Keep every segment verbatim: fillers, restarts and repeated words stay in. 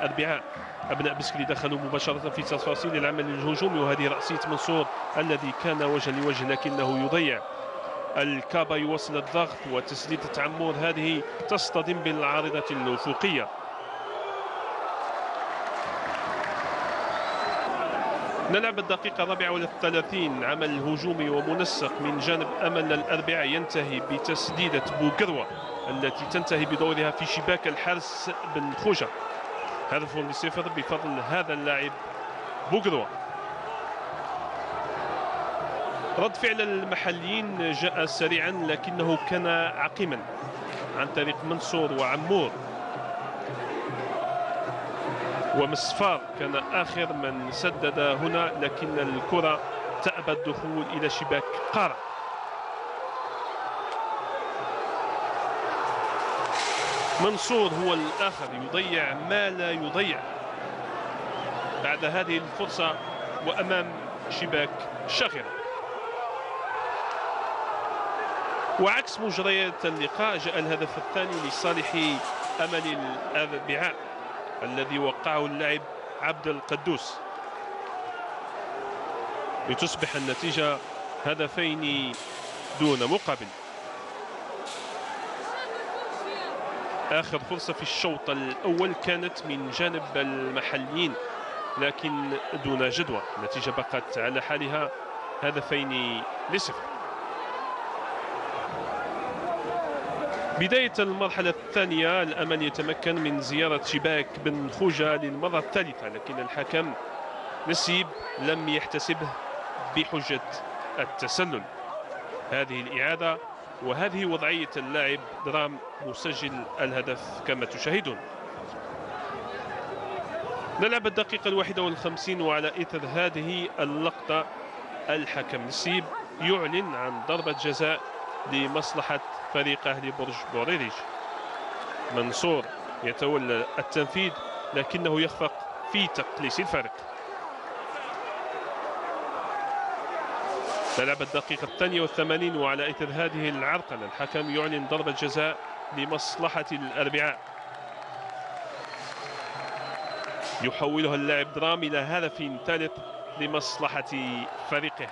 الأربعاء. أبناء بسكلي دخلوا مباشرة في تفاصيل العمل الهجومي، وهذه رأسية منصور الذي كان وجها لوجه لكنه يضيع. الكابا يواصل الضغط وتسديدة عمور هذه تصطدم بالعارضة الأفقية. نلعب الدقيقة الرابعة والثلاثين. عمل هجومي ومنسق من جانب أمل الأربعاء ينتهي بتسديدة بوغروة التي تنتهي بدورها في شباك الحارس بن خوجة. هدف لصفر بفضل هذا اللاعب بوغروة. رد فعل المحليين جاء سريعا لكنه كان عقيما عن طريق منصور وعمور، ومصفار كان آخر من سدد هنا، لكن الكرة تأبى الدخول إلى شباك قارة. منصور هو الآخر يضيع ما لا يضيع بعد هذه الفرصة وأمام شباك شاخرة. وعكس مجريات اللقاء جاء الهدف الثاني لصالح أمل الأربعاء الذي وقعه اللاعب عبد القدوس لتصبح النتيجة هدفين دون مقابل. آخر فرصة في الشوط الأول كانت من جانب المحليين لكن دون جدوى. النتيجة بقت على حالها هدفين لصفر. بداية المرحلة الثانية الأمل يتمكن من زيارة شباك بن خوجة للمرة الثالثة، لكن الحكم نسيب لم يحتسبه بحجة التسلل. هذه الإعادة وهذه وضعية اللاعب درام مسجل الهدف كما تشاهدون. نلعب الدقيقة الواحدة والخمسين، وعلى إثر هذه اللقطة الحكم نسيب يعلن عن ضربة جزاء لمصلحة فريق أهلي برج بوريريج. منصور يتولى التنفيذ لكنه يخفق في تقليص الفارق. تلعب الدقيقة الثانية والثمانين، وعلى إثر هذه العرقلة الحكم يعلن ضربة جزاء لمصلحة الأربعاء، يحولها اللاعب درام إلى هدف ثالث لمصلحة فريقه.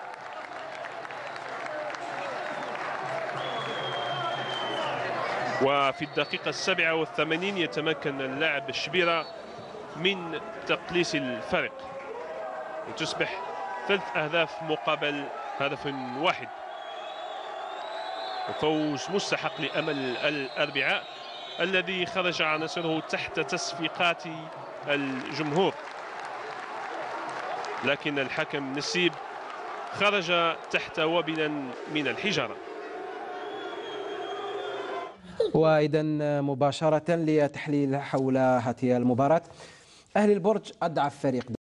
وفي الدقيقة السابعة والثمانين يتمكن اللاعب الشبيرة من تقليص الفارق وتصبح ثلاث أهداف مقابل هدف واحد. وفوز مستحق لأمل الأربعاء الذي خرج عناصره تحت تصفيقات الجمهور، لكن الحكم نسيب خرج تحت وبلا من الحجارة. وإذا مباشرة لتحليل حول هذه المباراة، أهلي البرج أضعف فريق